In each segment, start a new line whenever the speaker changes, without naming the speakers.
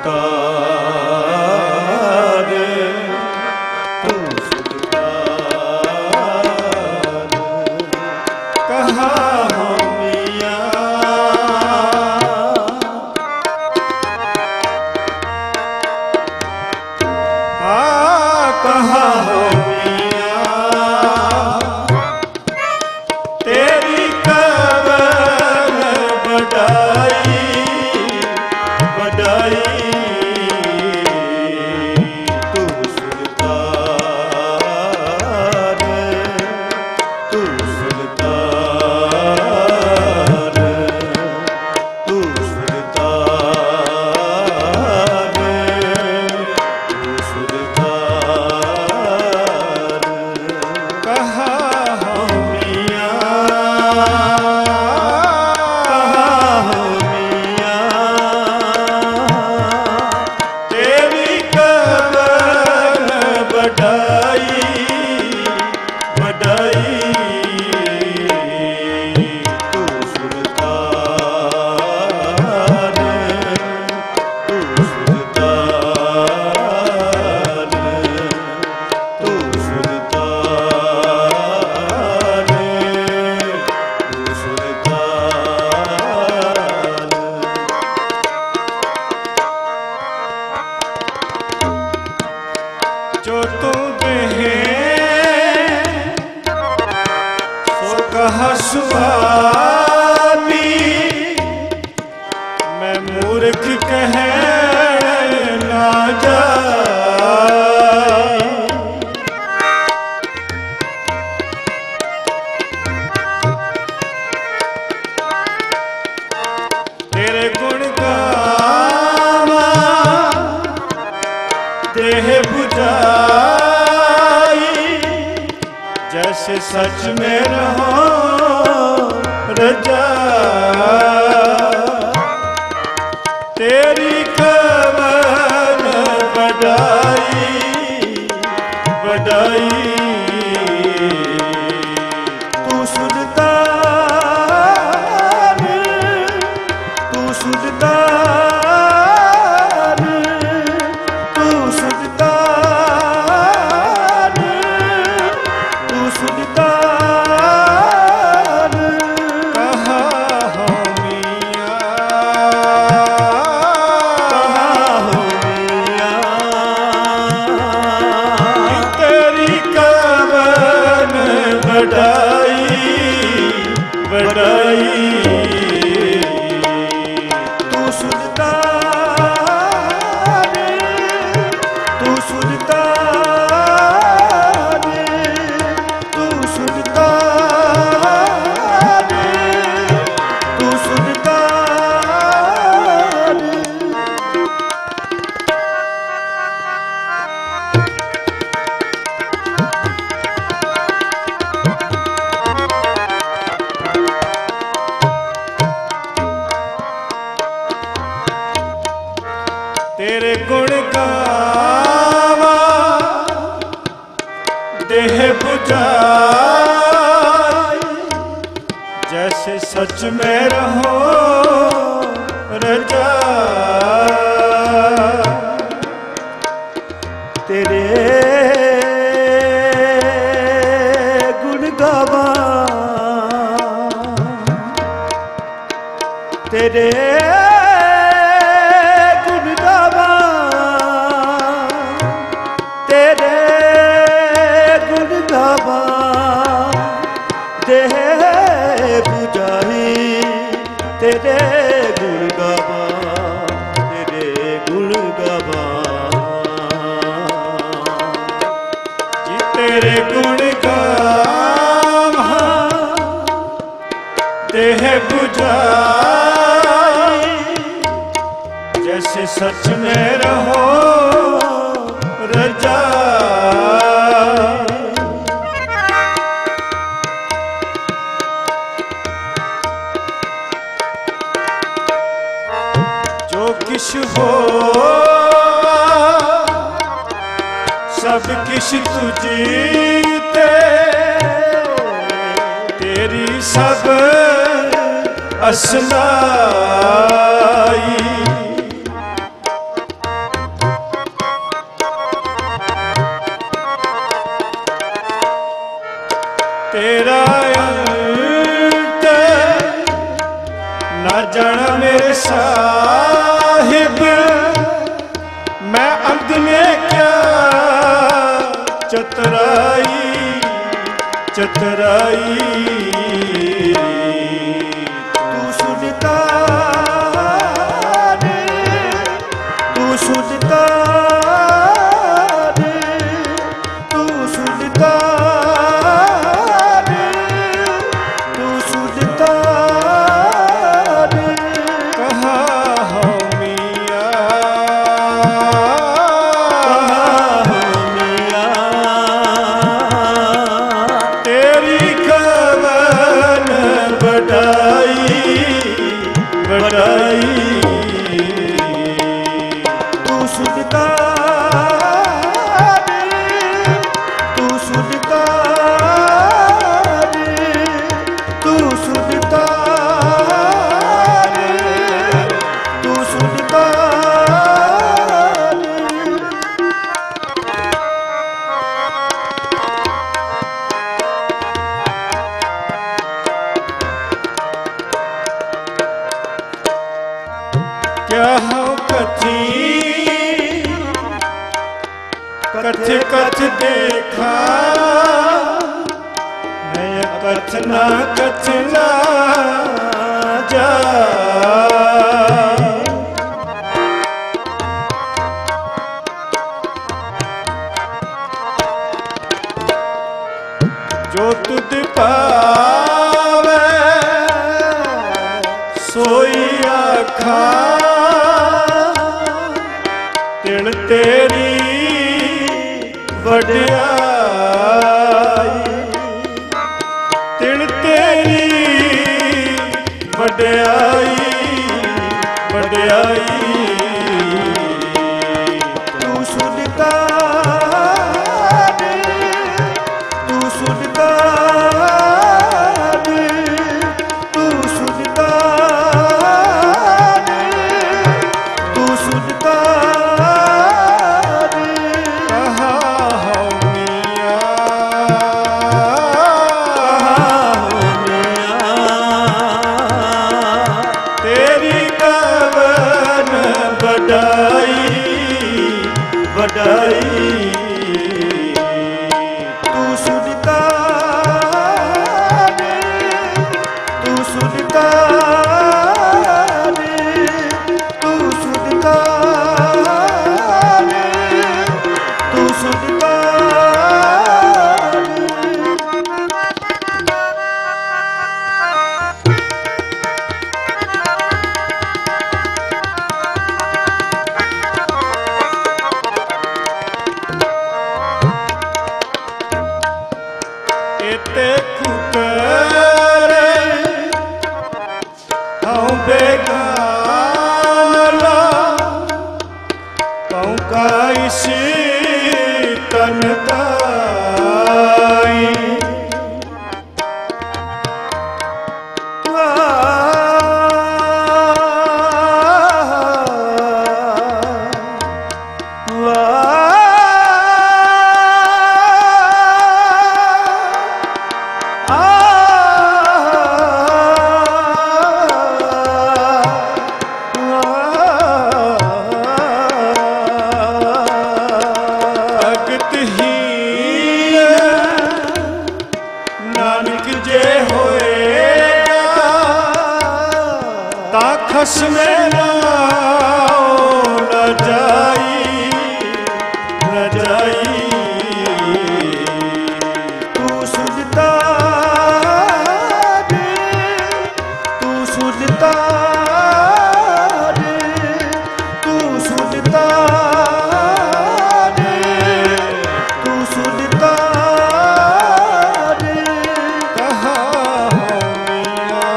सुल्तान तू सुल्तान कहाँ हो मियाँ कहाँ हो मियाँ तेरी कबर बढ़ाई बढ़ाई तू सुल्तान तू सुल्तान तू सुल्तान तू सुल्तान कहाँ हो मियाँ कहाँ हो मियाँ तेरी कबर बढ़ाई बढ़ाई तू सुल्तान तू सुल्तान तू सुल्तान तू सुल्तान जो तू दे सो कहा सुहानी मैं मूर्ख कह ना जाए तेरे गुण गावा देह बुझाई जैसे सच में रहो रजा तेरी कबर बढ़ाई बढ़ाई तू सुल्तान तू सुल्तान तू सुल्तान तू सुल्तान कहाँ हो मियाँ कहाँ हो मियाँ तेरी कबर बढ़ाई बढ़ाई तू सुल्तान तू सुल्तान तू सुल्तान तू सुल्तान तेरे गुण गावा देह बुझाई जैसे सच में रहो रजा तेरे गुण गावा तेरे गुण गावा तेरे गुण गावा देह बुझाई तेरे गुण गावा तेरे गुण गावा जी तेरे गुण गावा देह बुझाई जैसे सच में रहो रजा जो किश हो सब किश तुझीते तेरी सब असनाई साहिब मैं अंध में क्या चतुराई चतुराई
तू सुनता रे तू सुनता रे तू सुनता रे तू सुनता रे
कहाँ हो मियाँ तेरी कवन बढ़ाई बढ़ाई
तू सुनता रे तू सुनता रे तू सुनता रे तू सुनता रे
क्या हो कथी कथ कथ देखा मैं कथना कथना जा जो तुझ पावे सोई आखा तिल तेरी वड्याई तिल तेरी वड्याई वड्याई
तू सुनता रे तू सुनता रे तू सुनता रे तू सुनता रे
कहाँ हो मियाँ तेरी कवन बढ़ाई बढ़ाई
तू सुनता रे तू सुनता रे तू सुनता रे तू सुनता रे
एते कुकर हूँ बेगान ला कहूँ का इसी तन ताई भगत ही नानक जे होएगा ता खसमे ना न जाई न जाई
तू सुनता रे तू सुनता रे तू सुनता रे तू सुनता रे
कहाँ हो मियाँ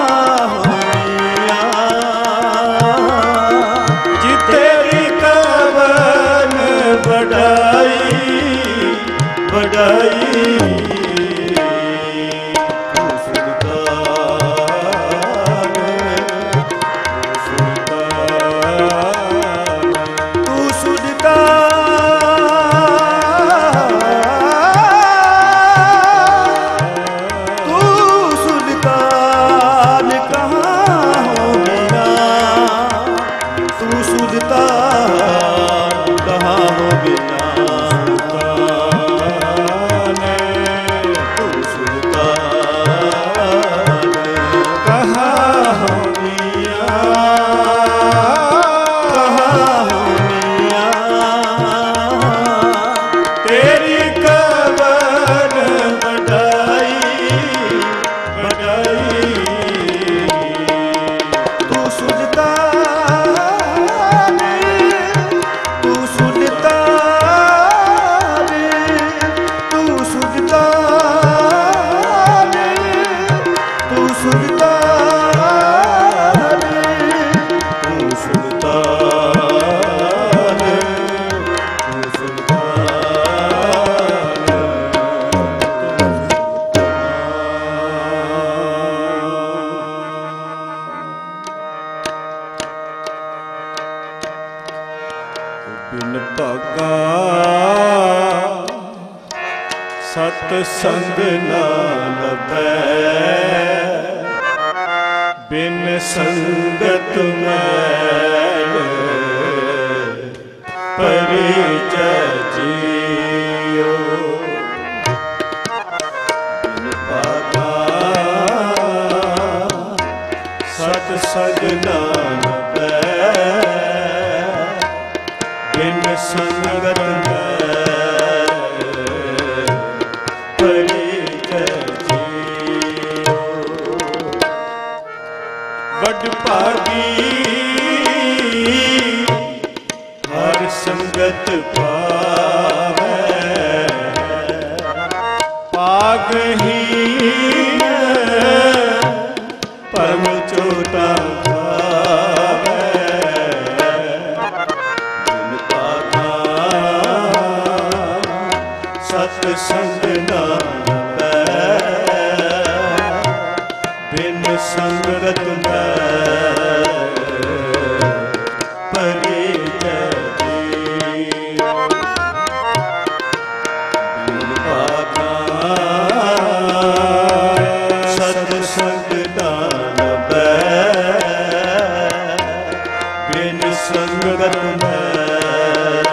तेरी कवन ਬਿਨ ਭਾਗਾ ਸਤ ਸੰਗ ਨਾ ਲਭੈ, ਬਿਨ ਸੰਗਤ ਮੈਲ ਪਰਿਜੈ ਜੀਓ। ਬਿਨ ਭਾਗਾ ਸਤ ਸੰਗ ਨਾ ਲਭੈ, ਬਿਨ ਸੰਗਤ ਮੈਲ ਪਰਿਜੈ ਜੀਓ। ਵੱਡ ਭਾਗੀ ਹਰ ਸੰਗਤ ਪਾਵੈ, ਭਾਗਹੀਨ ਪਰਮ ਚੋਟਾ ਪਾਵੈ। ਬਿਨ ਭਾਗਾ ਸਤ ਸੰਗ ਨਾ ਲਭੈ, ਬਿਨ ਸੰਗਤ ਮੈਲ ਪਰਿਜੈ ਜੀਓ। ਬਿਨ ਭਾਗਾ ਸਤ ਸੰਗ ਨਾ ਲਭੈ, ਬਿਨ ਸੰਗਤ ਮੈਲ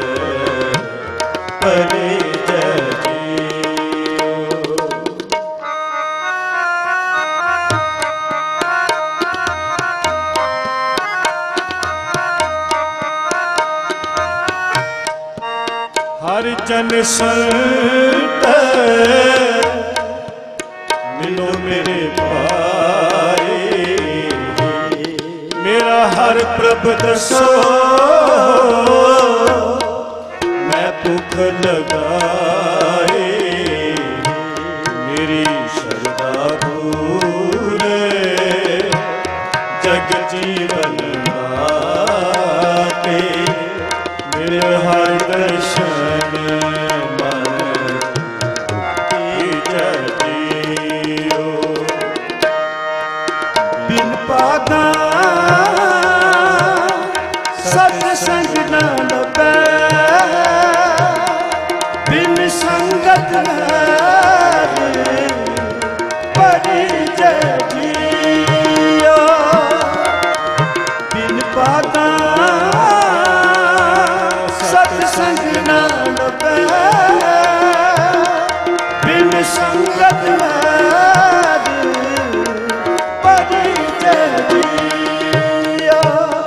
ਪਰਿਜੈ ਜੀਓ। ਹਰ ਜਨ ਸੰਤ ਮਿਲੋ ਮੇਰੇ ਭਾਈ, ਮੇਰਾ ਹਰ ਪ੍ਰਭ ਦਸੋ ਮੈਂ ਭੁਖ ਲਗਾਏ। ਮੇਰੀ ਸ਼ਰਧਾ ਪੂਰੇ ਜਗ ਜੀਵਨ ਨਾਤੇ, ਮੇਰੇ ਹਰ ਦਰਸ਼ਨ ਮਨ ਪਰਿਜੈ ਜੀਓ।
ਬਿਨ ਭਾਗਾ ਸਤ ਸੰਗ ਨਾ ਲਭੈ, ਬਿਨ ਸੰਗਤ ਮੈਲ ਪਰਿਜੈ ਜੀਓ। ਬਿਨ ਭਾਗਾ ਸਤ ਸੰਗ ਨਾ ਲਭੈ, ਬਿਨ ਸੰਗਤ ਮੈਲ ਪਰਿਜੈ ਜੀਓ।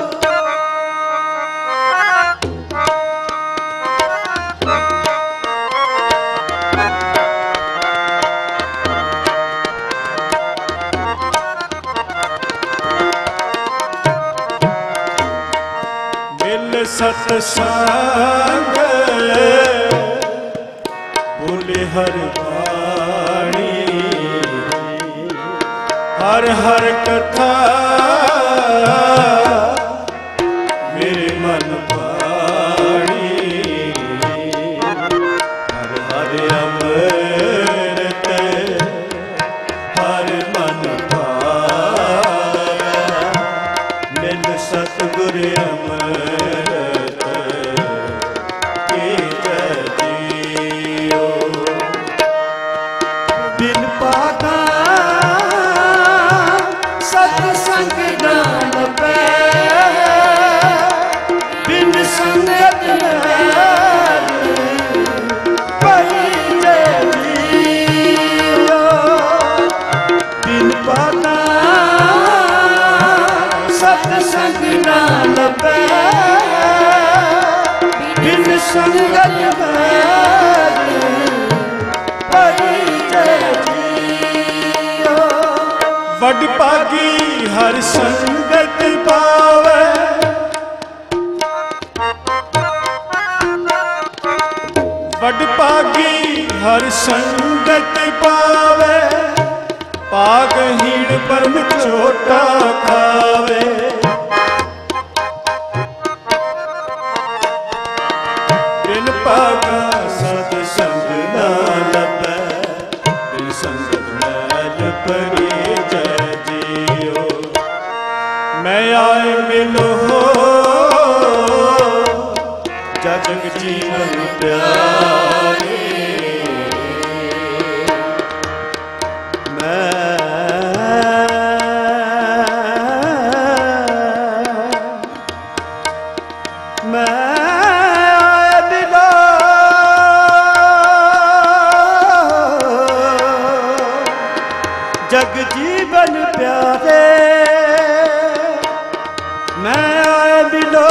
ਮਿਲ ਸਤ ਸੰਗ ਬੋਲੇ ਹਰ ਬਾਣੀ, ਹਰ ਹਰ ਕਥਾ ਮੇਰੇ ਮਨ ਭਾਣੀ। ਹਰ ਹਰ ਅੰਮ੍ਰਿਤ ਹਰ ਮਨ ਭਾਵੈ, ਮਿਲ ਸਤਿਗੁਰ ਅੰਮ੍ਰਿਤ ਕੀਜੈ ਜੀਓ।
ਬਿਨ ਭਾਗਾ ਸਤ ਸੰਗ ਨਾ ਲਭੈ, ਬਿਨ ਸੰਗਤ ਮੈਲ ਪਰਿਜੈ ਜੀਓ। ਬਿਨ ਭਾਗਾ ਸਤ ਸੰਗ ਨਾ ਲਭੈ, ਬਿਨ ਸੰਗਤ ਮੈਲ ਪਰਿਜੈ ਜੀਓ।
ਵੱਡ ਭਾਗੀ ਹਰ ਸੰਗਤ ਪਾਵੈ, ਵੱਡ ਭਾਗੀ ਹਰ ਸੰਗਤ ਪਾਵੈ, ਭਾਗਹੀਣ ਪਰਮ ਚੋਟਾ ਖਾਵੇ। ਬਿਨ ਭਾਗਾ ਸਤ ਸੰਗ ਨਾ ਲਭੈ, ਬਿਨ ਸੰਗਤ ਮੈਲ ਪਰਿਜੈ ਜੀਓ। ਮੈਂ ਆਏ ਮਿਲੋ जग जीवन प्यारे जग जीवन प्यारे मैं आए मिलो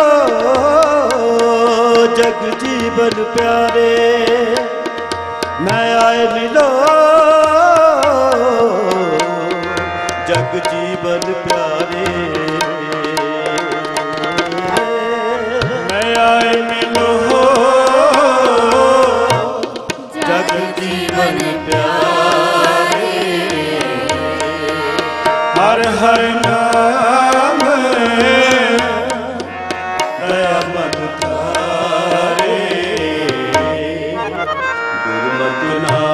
जग जीवन प्यारे मैं आए मिलो जग जीवन प्यारे मैं आए मिलो जग जीवन प्यारे हर हर नाम दया मन तारे गुरमति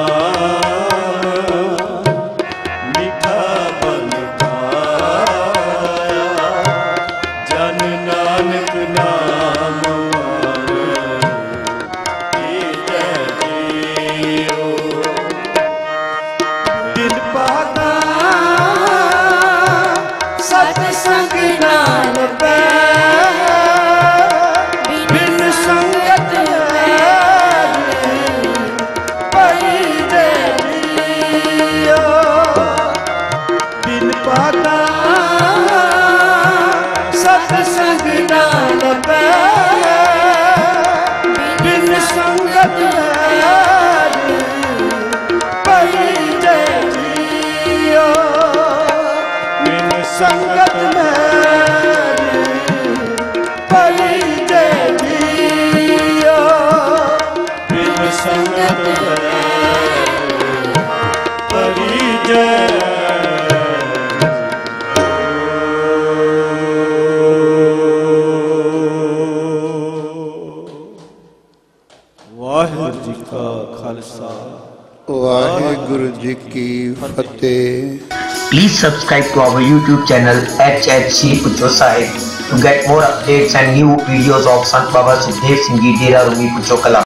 नाम मीठा बन पाया जन नानक नाम जियो दिल पाता
सत्संग नाल पै बिन संगत पई दे जियो
बिन पाता
सत्संग नाल पै बिन संगत पई दे जियो
बिन
संगत में पई दे जियो
बिन संगत परिजय वाहिगुरु जी का खालसा
वाहिगुरु जी की फतेह।
Please subscribe to our YouTube channel HHC Pucho Sahib to get more updates and new videos of Sant Baba Sukhdev Singh Ji Dera Rumi Pucho Kala.